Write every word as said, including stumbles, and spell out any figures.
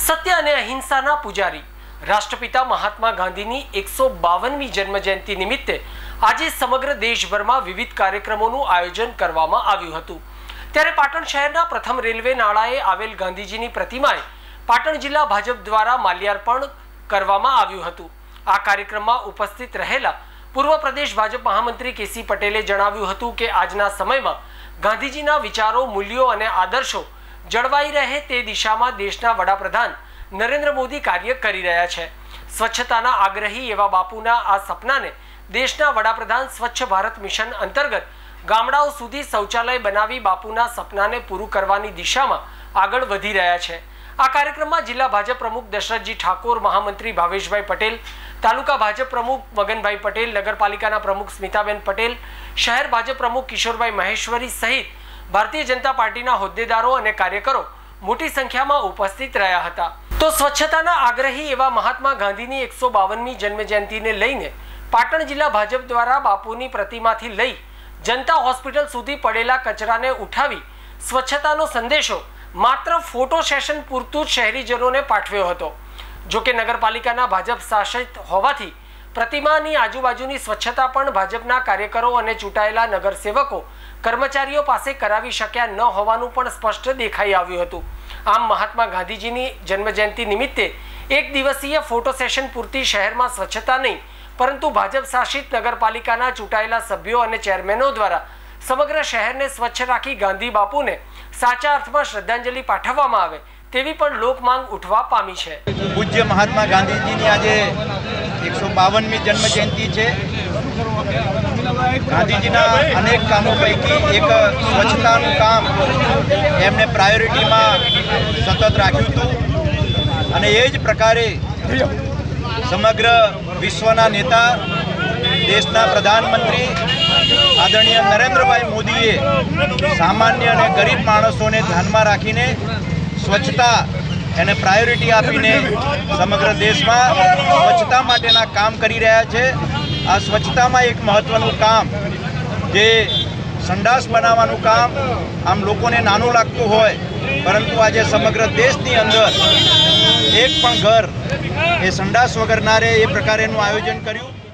सत्य અને અહિંસાના પૂજારી રાષ્ટ્રપિતા મહાત્મા ગાંધીની એકસો બાવનમી જન્મજયંતિ નિમિત્તે આજે સમગ્ર દેશભરમાં વિવિધ કાર્યક્રમોનું આયોજન કરવામાં આવ્યું હતું। ત્યારે પાટણ શહેરના પ્રથમ રેલવે નાળાએ આવેલ ગાંધીજીની પ્રતિમાએ પાટણ જિલ્લા ભાજપ દ્વારા માલ્યાર્પણ કરવામાં આવ્યું હતું। આ કાર્યક્રમમાં ઉપસ્થિત રહેલા પૂર્વ પ્રદેશ ભાજપ મહામંત્રી કેસી પટેલે જણાવ્યું હતું કે આજના સમયમાં ગાંધીજીના વિચારો, મૂલ્યો અને આદર્શો જળવાઈ રહે તે દિશામાં દેશના વડાપ્રધાન નરેન્દ્ર મોદી કાર્ય કરી રહ્યા છે। સ્વચ્છતાના આગ્રહી એવા બાપુના આ સપનાને દેશના વડાપ્રધાન સ્વચ્છ ભારત મિશન અંતર્ગત ગામડાઓ સુધી શૌચાલય બનાવી બાપુના સપનાને પૂરું કરવાની દિશામાં આગળ વધી રહ્યા છે। આ કાર્યક્રમમાં જિલ્લા ભાજપ પ્રમુખ દશરથજી ઠાકોર, મહામંત્રી ભાવેશભાઈ પટેલ, તાલુકા ભાજપ प्रमुख मगनभाई पटेल, नगरपालिका प्रमुख स्मिताबेन पटेल, शहर भाजप प्रमुख किशोरभाई महेश्वरी सहित भारतीय जनता पार्टीना होद्देदारो और कार्यकरो मोटी संख्या में उपस्थित रहा हता। तो स्वच्छताना आग्रही एवं महात्मा गांधीनी एक सौ बावनमी जन्मजयंती ने लईने पाटण जिला भाजप द्वारा बापूनी प्रतिमाथी लई जनता होस्पिटल सुधी पड़ेला कचराने उठावी स्वच्छतानो संदेशो मात्र फोटो सेशन पूरतुं ज शहेरीजनोने पाठव्यो हतो। जो कि नगरपालिकाना भाजप शासित होवाथी प्रतिमानी आजूबाजूनी स्वच्छता पण भाजपना कार्यकरो अने चूंटायेला नगरसेवको कर्मचारीओ पासे करावी शक्या न होवानुं पण स्पष्ट देखाई आव्युं हतुं। आम महात्मा गांधीजीनी जन्मजयंती निमित्ते एक दिवसीय फोटो सेशन पूरती शहेरमां स्वच्छता नहीं परंतु भाजप शासित नगरपालिकाना चूंटायेला सभ्यो अने चेरमेनो द्वारा समग्र शहेरने स्वच्छ राखी गांधी बापूने साचा अर्थमां श्रद्धांजलि पाठववामां आवे तेवी पण लोक मांग उठवा पामी छे। पूज्य महात्मा गांधीजीनी आजे एक सौ बावनमी जन्म जयंती है। गांधीजीना अनेक कामों पैकी एक स्वच्छतानुं काम एमने प्रायोरिटी में सतत राख्युं हतुं अने ए ज प्रकारे समग्र विश्वना नेता देशना प्रधानमंत्री आदरणीय नरेंद्रभाई मोदीए सामान्य अने गरीब माणसोने ध्यानमां राखीने स्वच्छता एने प्रायोरिटी आपीने समग्र देश में स्वच्छता माटेना काम करी रह्या छे। आ स्वच्छता में एक महत्वनुं काम जे संडास बनावानुं काम आम लोकोने नानुं लागतुं होय परंतु आज समग्र देशनी अंदर एक पण घर ए संडास वगर ना रहे ए प्रकारेनुं आयोजन कर्युं।